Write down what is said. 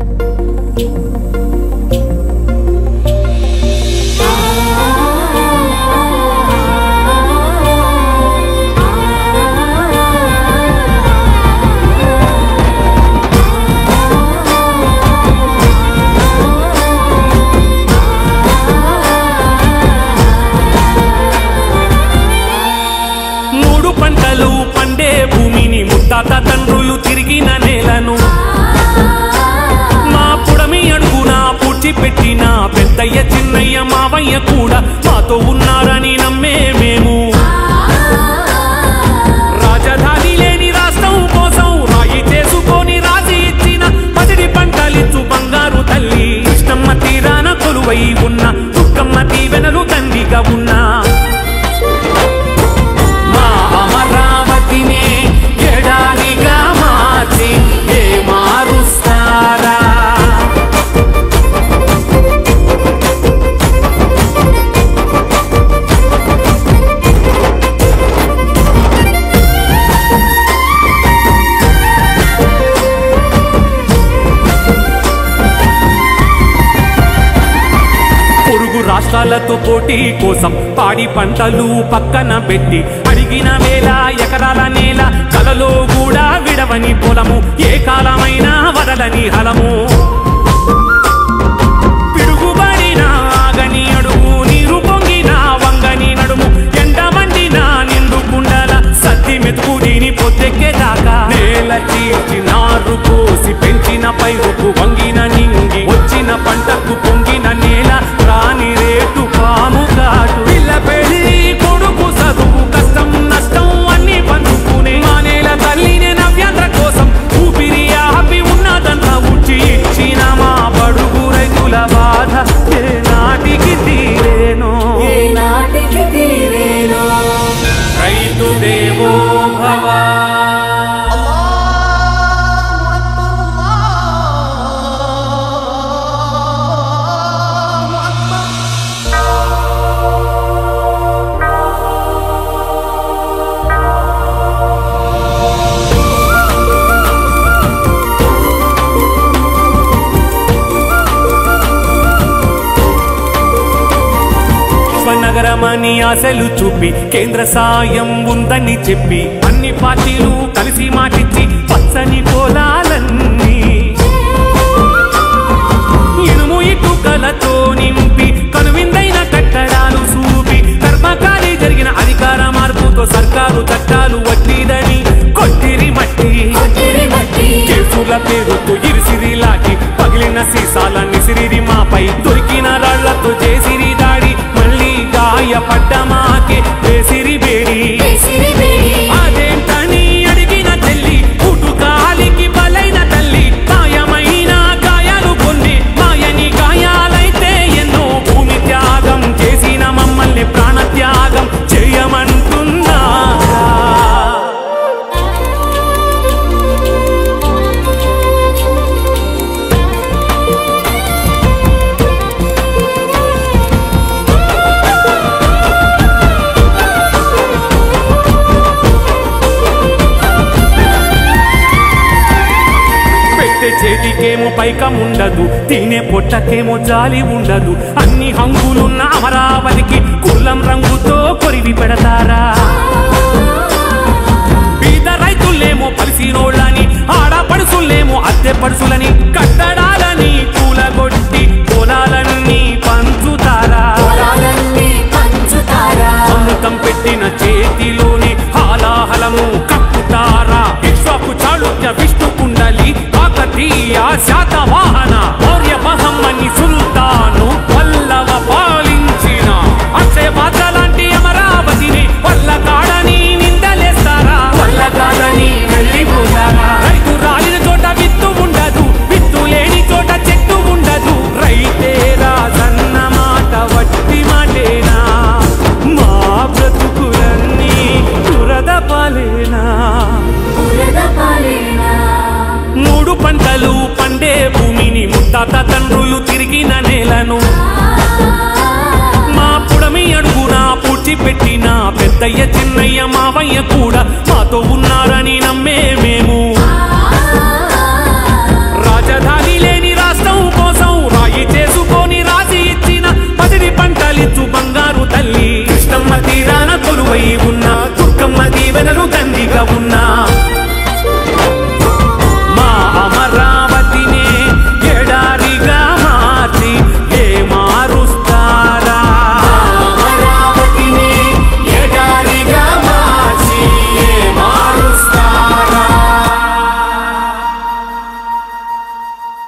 తాత తండ్రులు తిరిగిన నేలను మా పుడమి అడుగున పూడ్చిపెట్టిన పెద్దయ్య చిన్నయ్య మావయ్య కూడా మాతో ఉన్నారని నమ్మే మేము రాజధాని లేని రాష్ట్రం కోసం రాయి చేసుకొని రాసి ఇచ్చిన పసిడి పంటలిచ్చు బంగారు తల్లి కృష్ణమ్మ తీరాన కొలువై ఉన్న దుర్గమ్మ దీవెనలు తండ్రిగా ఉన్నా రాష్ట్రాలతో పోటీ కోసం పాడి పంటలు పక్కన పెట్టి అడిగిన వేల ఎకరాల నేల కలలో కూడా విడవని పొలము ఏ కాలమైనా వదలని హలము పిడుగుబడిన ఆగని అడుగు నీరు పొంగిన వంగని నడుము ఎండ మండిన నిండు కుండల సత్తి మెతుకు దీని పొద్దెక్కేదాకా నేల చీల్చి నారు పోసి పెంచిన పైరుకు వంగిన నింగి వచ్చిన పంటకు పొంగిన నేల రాని రేటు పాము కాటు పిల్ల పెళ్లి కొడుకు చదువు కష్టం నష్టం అన్ని పంచుకునే మా నేల తల్లినే నవ్యాంధ్ర కోసం ఊపిరి ఆపి ఉన్నదంతా ఉచ్చి ఇచ్చిన మా బడుగు రైతుల బాధ ఏ నాటికి తీరేనో రైతు దేవో భవ నగరమని ఆశలు చూపి కేంద్ర సాయం ఉందని చెప్పి అన్ని పార్టీలు కలిసి మాటిచ్చి పచ్చని పొలాలన్నీ ఇనుము ఇటుకలతో నింపి కనువిందైన కట్టడాలు చూపి కర్మకారి జరిగిన అధికార మార్పుతో సర్కారు చట్టాలు వట్టిదని కొట్టిరి మట్టి కేసుల పేరుతో ఇరిసిరి లాగి పగిలిన సీసాలన్నీ సిరిరి మాపై దొరికిన రాళ్లతో చేసిరి దాడి మళ్ళీ గాయపడ్డ మాకే వేసిరి బేడి అదేంటని అడిగిన చెల్లి పుట్టుకాలికి బలైన తల్లి గాయమైన గాయాలు కొన్ని మాయని గాయాలైతే ఎన్నో భూమి త్యాగం చేసిన మమ్మల్ని ప్రాణత్యాగం చేయమంటున్నా చేతికేమో పైకం ఉండదు తినే పొట్టకేమో జాలి ఉండదు అన్ని హంగులున్న అమరావతికి కుల్లం రంగుతో కొరివి పెడతారా బీద రైతులేమో పలిసినోళ్ళని ఆడపడుసులేమో అద్దె పడుసులని కట్టడాలని కూలగొట్టి పొలాలన్నీ పంచుతారా అమృతం పెట్టిన చేతిలోని హాలాహలము కట్టుతారా ఇక్ష్వాకు చాళుక్య విష్ణు కుండలి కాకతీయ శాతవాహన మౌర్య మహమ్మని సుల్తాను పల్లవ పాలించిన అక్షయ పాత్ర లాంటి అమరావతిని వల్ల కాడని నిందలేస్తారా వల్ల కాదని వెళ్ళిపోతారా రైతు రాలిన చోట విత్తు ఉండదు విత్తు లేని చోట చెట్టు ఉండదు రైతే రాజన్న మాట వట్టి మాటేనా మా బ్రతుకులన్నీ దురద పాలేనా మూడు పంటలు పండే భూమిని ముత్తాత తండ్రులు తిరిగిన నేలను మా పుడమి అడుగున పూడ్చిపెట్టిన పెద్దయ్య చిన్నయ్య మావయ్య కూడా మాతో